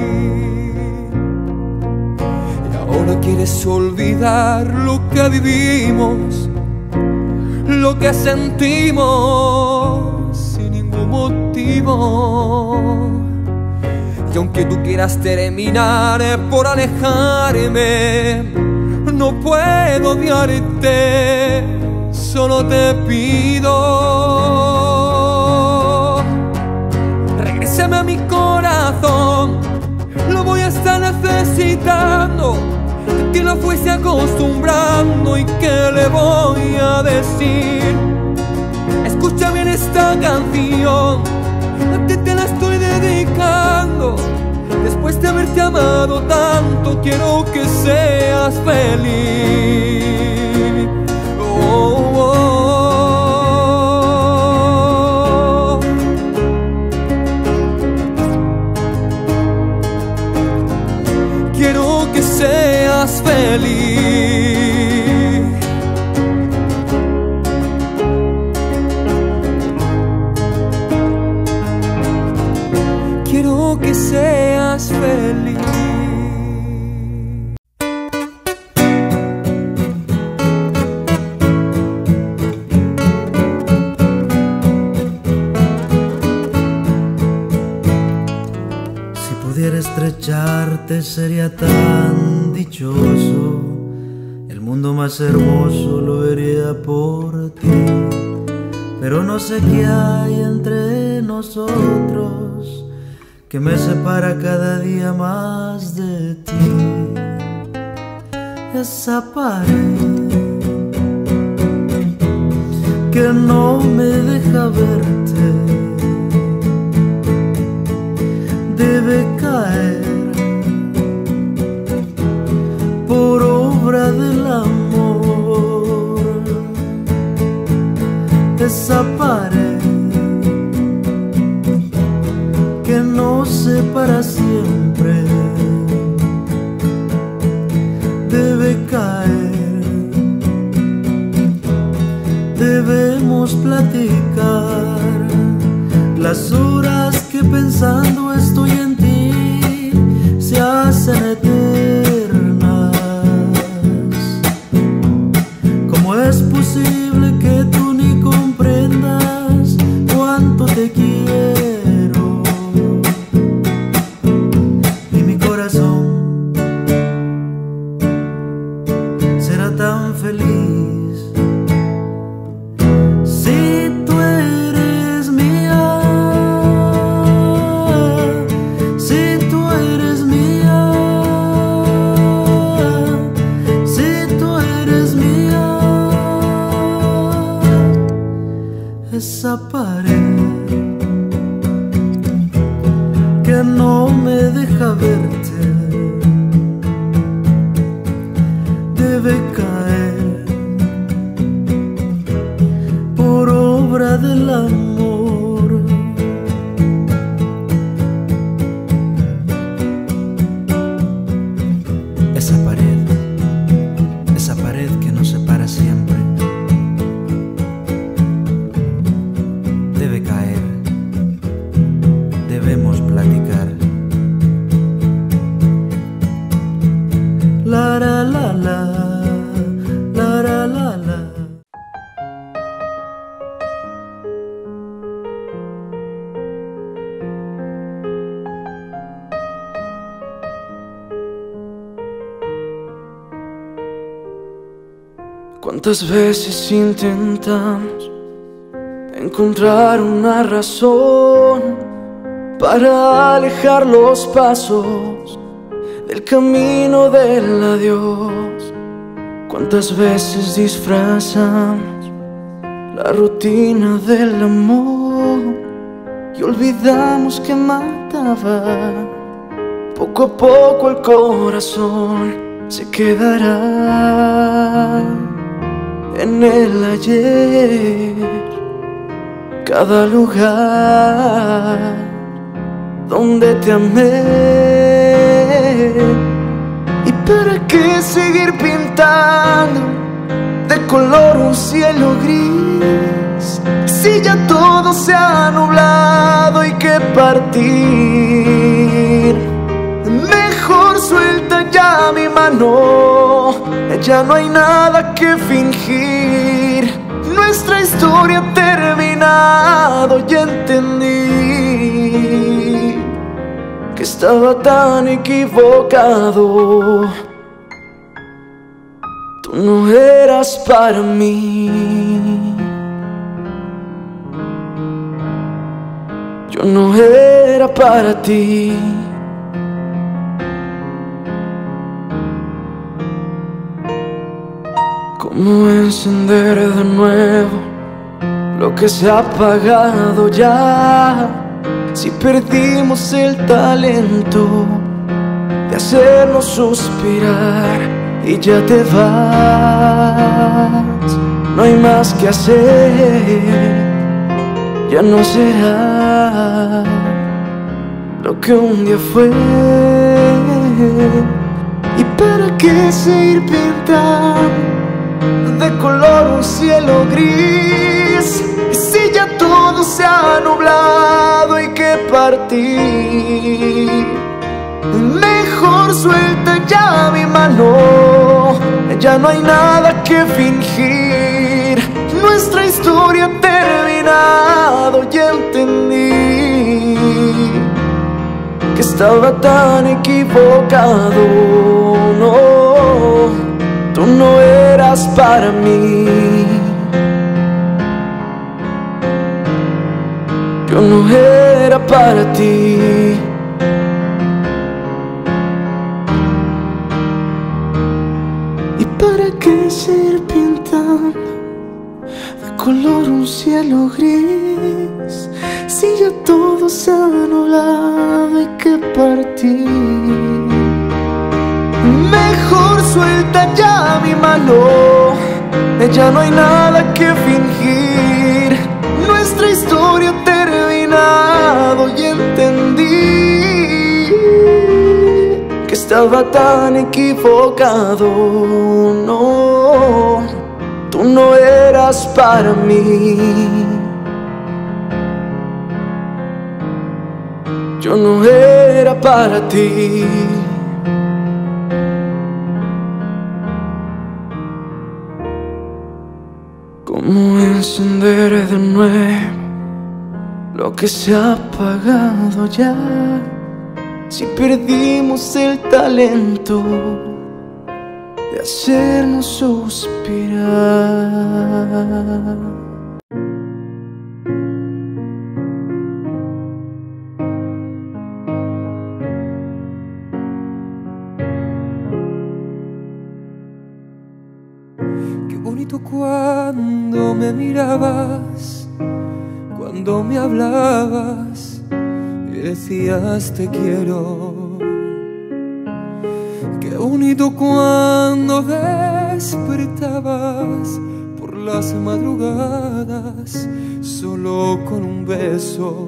[SPEAKER 1] Y ahora quieres olvidar lo que vivimos, lo que sentimos sin ningún motivo. Y aunque tú quieras terminar por alejarme, no puedo odiarte, solo te pido regrésame a mi corazón, necesitando, de ti lo fuiste acostumbrando. ¿Y qué le voy a decir? Escucha bien esta canción, a ti te la estoy dedicando. Después de haberte amado tanto, quiero que seas feliz. Oh, oh, oh. Quiero que seas feliz. Quiero que seas feliz.
[SPEAKER 6] Si pudiera estrecharte sería tan dichoso, el mundo más hermoso lo vería por ti. Pero no sé qué hay entre nosotros que me separa cada día más de ti. Esa pared que no me deja verte debe caer por obra del amor. Esa pared que nos separa siempre debe caer. Debemos platicar las horas que pensando estoy en ti se hacen eternas. ¿Cómo es posible que tú ni comprendas cuánto te quiero? Y mi corazón será tan feliz si tú eres mía, si tú eres mía, si tú eres mía. Esa pared que no me deja verte debe caer por obra del amor. Esa pared que nos separa siempre debe caer. Debemos platicar. La la la la, la la la la.
[SPEAKER 4] ¿Cuántas veces intentamos encontrar una razón para alejar los pasos del camino del adiós? ¿Cuántas veces disfrazamos la rutina del amor y olvidamos que mataba? Poco a poco el corazón se quedará en el ayer. Cada lugar donde te amé. ¿Y para qué seguir pintando de color un cielo gris si ya todo se ha nublado? Hay que partir. Mejor suelta ya mi mano, ya no hay nada que fingir. Nuestra historia ha terminado y entendí que estaba tan equivocado. Tú no eras para mí, yo no era para ti.
[SPEAKER 1] ¿Cómo encender de nuevo lo que se ha apagado ya? Si perdimos el talento de hacernos suspirar y ya te vas, no hay más que hacer, ya no será lo que un día fue. ¿Y para qué seguir pintando de color un cielo gris? Y si ya todo se ha nublado, hay que partir. Mejor suelta ya mi mano, ya no hay nada que fingir. Nuestra historia ha terminado y entendí que estaba tan equivocado. No, tú no eras para mí, yo no era para ti. ¿Y para qué seguir pintando de color un cielo gris? Si ya todo se ha nublado, hay que partir. Mejor suelta ya mi mano, ya no hay nada que fingir. Nuestra historia ha terminado y entendí que estaba tan equivocado. No, tú no eras para mí, yo no era para ti. ¿Cómo encender de nuevo lo que se ha apagado ya? Si perdimos el talento de hacernos suspirar.
[SPEAKER 7] Bonito cuando me mirabas, cuando me hablabas y decías te quiero. Qué bonito cuando despertabas por las madrugadas solo con un beso.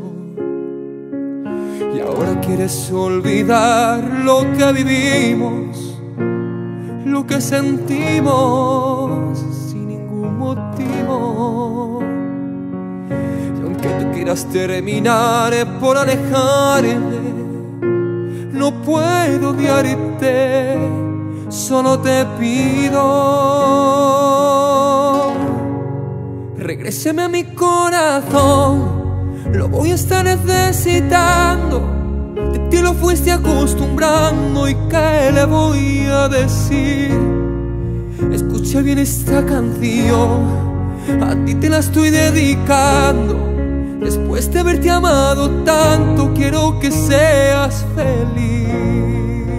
[SPEAKER 7] Y ahora quieres olvidar lo que vivimos, lo que sentimos sin ningún motivo. Y aunque tú quieras terminar por alejarme, no puedo odiarte, solo te pido regréseme a mi corazón, lo voy a estar necesitando. De ti lo fuiste acostumbrando y ¿qué le voy a decir? Escucha bien esta canción, a ti te la estoy dedicando. Después de haberte amado tanto, quiero que seas feliz.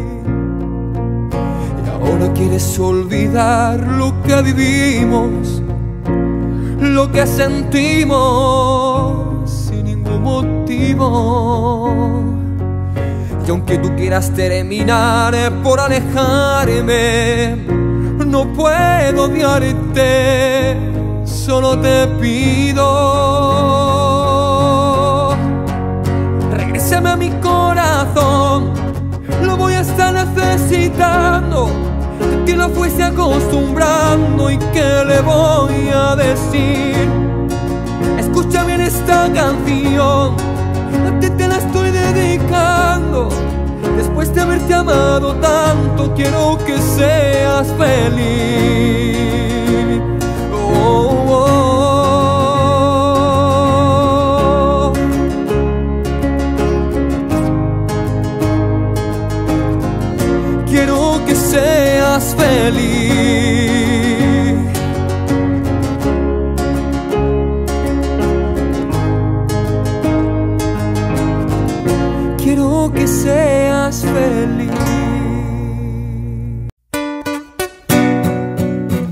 [SPEAKER 7] Y ahora quieres olvidar lo que vivimos, lo que sentimos sin ningún motivo. Y aunque tú quieras terminar por alejarme, no puedo odiarte, solo te pido regrésame a mi corazón, lo voy a estar necesitando. De ti lo fuiste acostumbrando y ¿qué le voy a decir? Escucha bien esta canción, a ti te la estoy dedicando. Después de haberte amado tanto, quiero que seas feliz. Oh, oh, oh. Quiero que seas feliz. Quiero que seas feliz.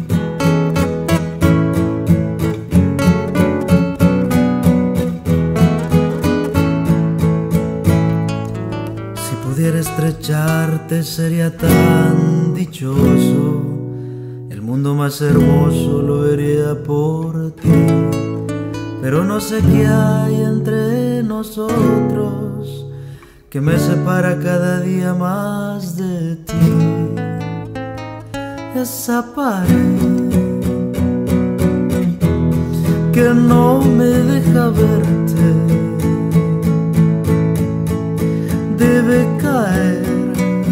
[SPEAKER 6] estrecharte sería tan dichoso, el mundo más hermoso lo vería por ti. Pero no sé qué hay entre nosotros que me separa cada día más de ti. Esa pared que no me deja verte debe caer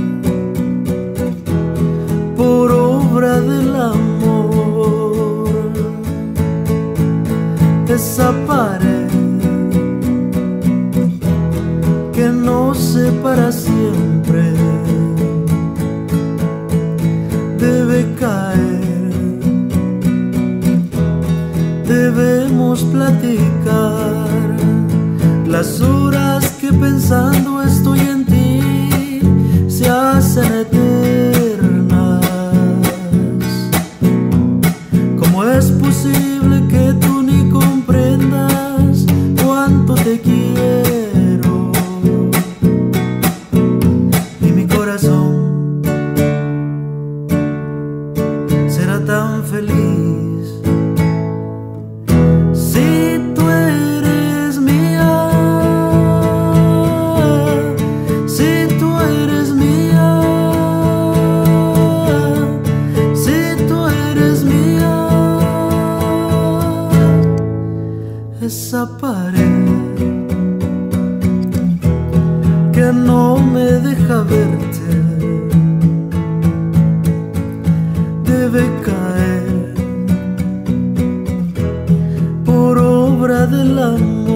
[SPEAKER 6] por obra del amor. Esa pared que nos separa siempre debe caer. Debemos platicar las horas que pensando estoy en ti se hacen eternas. ¿Cómo es posible que tú ni comprendas cuánto te quiero? Y mi corazón será tan feliz si tú eres mía, si tú eres mía, si tú eres mía. Esa pared que no me deja verte debe caer por obra del amor.